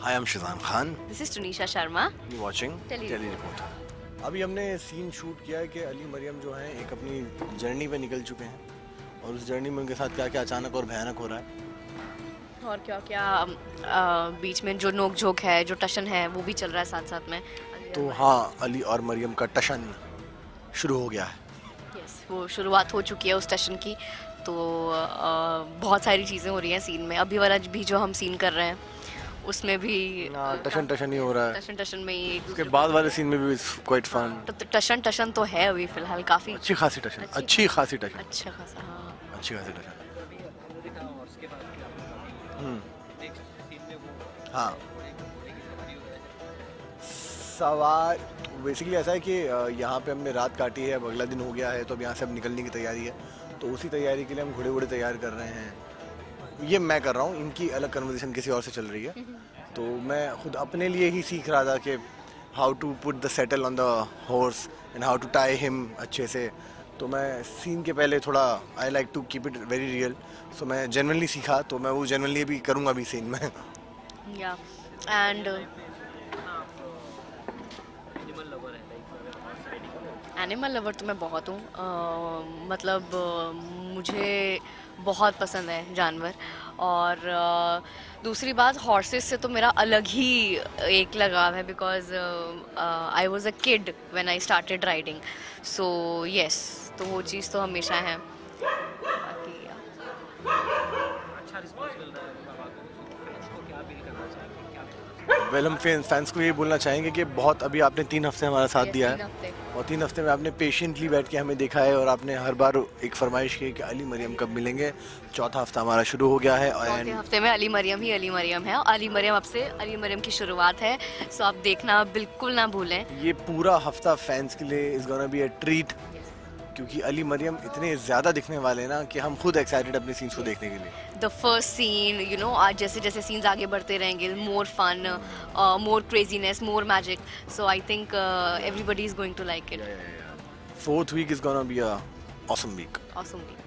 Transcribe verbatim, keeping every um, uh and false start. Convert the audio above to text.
Hi, I'm Shazam Khan. This is Tunisha Sharma. You watching Tele Tele Reporter. अभी हमने scene shoot किया है कि अली मरियम जो हैं एक अपनी जर्नी पे निकल चुके हैं और उस जर्नी में उनके साथ क्या क्या अचानक और भयानक हो रहा है और क्या क्या आ, बीच में जो नोक झोंक है, जो टशन है, वो भी चल रहा है साथ साथ में. तो हाँ, अली और मरियम का टशन शुरू हो गया है. यस, वो शुरुआत हो चुकी है उस टशन की. तो आ, बहुत सारी चीज़ें हो रही हैं सीन में. अभी वाला भी जो हम सीन कर रहे हैं उसमें भी टशन टशन ही हो रहा है. टशन टशन में ही. उसके बाद वाले सीन में भी क्वाइट फन. तो टशन टशन तो है अभी फिलहाल काफ़ी अच्छी खासी टशन. अच्छी खासी टशन. अच्छा खासा. हाँ, अच्छी खासी टशन. हम्म. हाँ, सवाल बेसिकली ऐसा है कि यहाँ पे हमने रात काटी है, अब अगला दिन हो गया है, तो अब यहाँ से अब निकलने की तैयारी है. तो उसी तैयारी के लिए हम घोड़े वोड़े तैयार कर रहे हैं. ये मैं कर रहा हूँ, इनकी अलग कन्वर्सेशन किसी और से चल रही है. तो मैं खुद अपने लिए ही सीख रहा था कि how to put the settle on the horse and how to tie him अच्छे से. तो मैं सीन के पहले थोड़ा I like to keep it very real. So मैं जेन्युइनली सीखा, तो मैं वो जेन्युइनली भी करूँगा अभी सीन में. या एंड एनिमल लवर तो मैं बहुत हूँ. uh, मतलब uh, मुझे बहुत पसंद है जानवर. और uh, दूसरी बात, हॉर्सेस से तो मेरा अलग ही एक लगाव है, because I was a kid when I started riding. So yes, तो वो चीज़ तो हमेशा है. बाकी वेल हम फैंस को ये बोलना चाहेंगे कि बहुत अभी आपने तीन हफ्ते हमारा साथ दिया है और तीन हफ्ते में आपने पेशेंटली बैठ के हमें देखा है और आपने हर बार एक फरमाइश की कि अली मरियम कब मिलेंगे. चौथा हफ्ता हमारा शुरू हो गया है और चौथे हफ्ते में अली मरियम ही अली मरियम है. अली मरियम अब से अली मरियम की शुरुआत है. सो आप देखना बिल्कुल ना भूलें. ये पूरा हफ्ता फैंस के लिए is gonna be a treat, क्योंकि अली मरियम इतने ज़्यादा दिखने वाले ना कि हम खुद एक्साइटेड अपने सीन्स को देखने के लिए. The first scene, you know, आज जैसे जैसे सीन्स आगे बढ़ते रहेंगे, more fun, more craziness, more magic. So I think everybody is going to like it. Fourth week is gonna be a awesome week. Awesome week.